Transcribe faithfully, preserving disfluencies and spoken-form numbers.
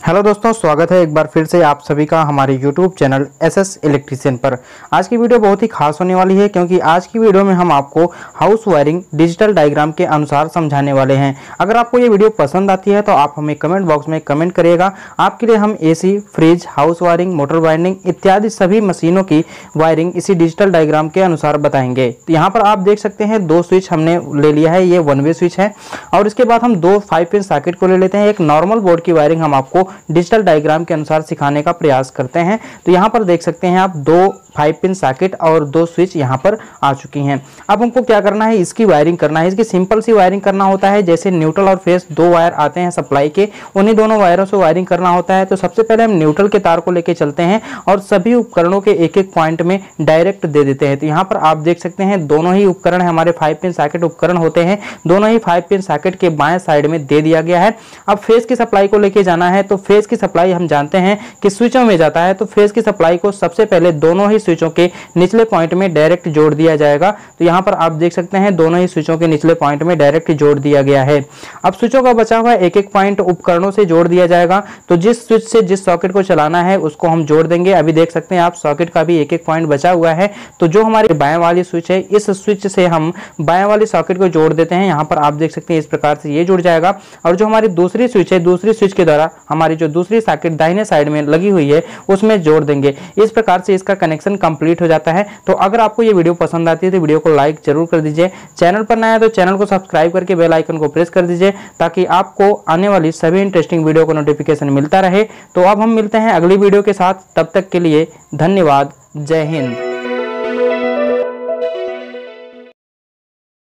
Hello दोस्तों, स्वागत है एक बार फिर से आप सभी का हमारे YouTube channel S S electrician पर। आज की वीडियो बहुत ही खास होने वाली है क्योंकि आज की वीडियो में हम आपको हाउस वायरिंग डिजिटल डायग्राम के अनुसार समझाने वाले हैं। अगर आपको ये वीडियो पसंद आती है तो आप हमें कमेंट बॉक्स में कमेंट करिएगा। आपके लिए हम AC, fridge, house wiring, motor wiring इत्यादि सभी मशीनों की वायरिंग इसी डिजिटल डायग्राम के अनुसार बताएंगे। तो यहाँ पर आप देख सकते हैं दो स्विच हमने ले लिया है, ये वन वे स्विच है और इसके बाद हम दो फाइव पिन सॉकेट को ले लेते हैं। एक नॉर्मल बोर्ड की वायरिंग हम आपको डिजिटल डायग्राम के अनुसार सिखाने का प्रयास करते हैं। तो यहाँ पर देख सकते हैं आप दो फाइव पिन सॉकेट और दो स्विच यहाँ पर आ चुकी हैं। अब हमको क्या करना है, इसकी वायरिंग करना है। इसकी सिंपल सी वायरिंग करना होता है। जैसे न्यूट्रल और फेस दो वायर आते हैं सप्लाई के, उन्हीं दोनों वायरों से वायरिंग करना होता है। तो सबसे पहले हम न्यूट्रल के तार को लेके चलते हैं और सभी उपकरणों के एक एक पॉइंट में डायरेक्ट दे देते हैं। तो यहाँ पर आप देख सकते हैं दोनों ही उपकरण हमारे फाइव पिन सॉकेट उपकरण होते हैं, दोनों ही फाइव पिन सॉकेट के बाएं साइड में दे दिया गया है। अब फेस की सप्लाई को लेके जाना है तो फेस की सप्लाई हम जानते हैं कि स्विचों में जाता है। तो फेस की सप्लाई को सबसे पहले दोनों ही स्विचों के निचले पॉइंट में डायरेक्ट जोड़ दिया जाएगा। तो यहाँ पर आप देख सकते हैं दोनों ही स्विचों के निचले पॉइंट में डायरेक्ट जोड़ दिया गया है। अब स्विचों का बचा हुआ एक एक पॉइंट उपकरणों से जोड़ दिया जाएगा। तो जिस स्विच से जिस सॉकेट को चलाना है उसको हम जोड़ देंगे। अभी देख सकते हैं आप सॉकेट का भी एक एक पॉइंट बचा हुआ है। तो जो हमारी बाएं वाली स्विच है, इस स्विच से हम बाएं वाली सॉकेट को जोड़ देते हैं। यहाँ पर आप देख सकते हैं इस प्रकार से ये जुड़ जाएगा। और जो हमारी दूसरी स्विच है, दूसरी स्विच के द्वारा हमारी जो दूसरी सॉकेट दाहिने साइड में लगी हुई है उसमें जोड़ देंगे। इस प्रकार से इसका कनेक्शन कंप्लीट हो जाता है। तो अगर आपको ये वीडियो पसंद आती है तो वीडियो को लाइक जरूर कर दीजिए। चैनल पर नया है तो चैनल को सब्सक्राइब करके बेल आइकन को प्रेस कर दीजिए ताकि आपको आने वाली सभी इंटरेस्टिंग वीडियो का नोटिफिकेशन मिलता रहे। तो अब हम मिलते हैं अगली वीडियो के साथ, तब तक के लिए धन्यवाद। जय हिंद।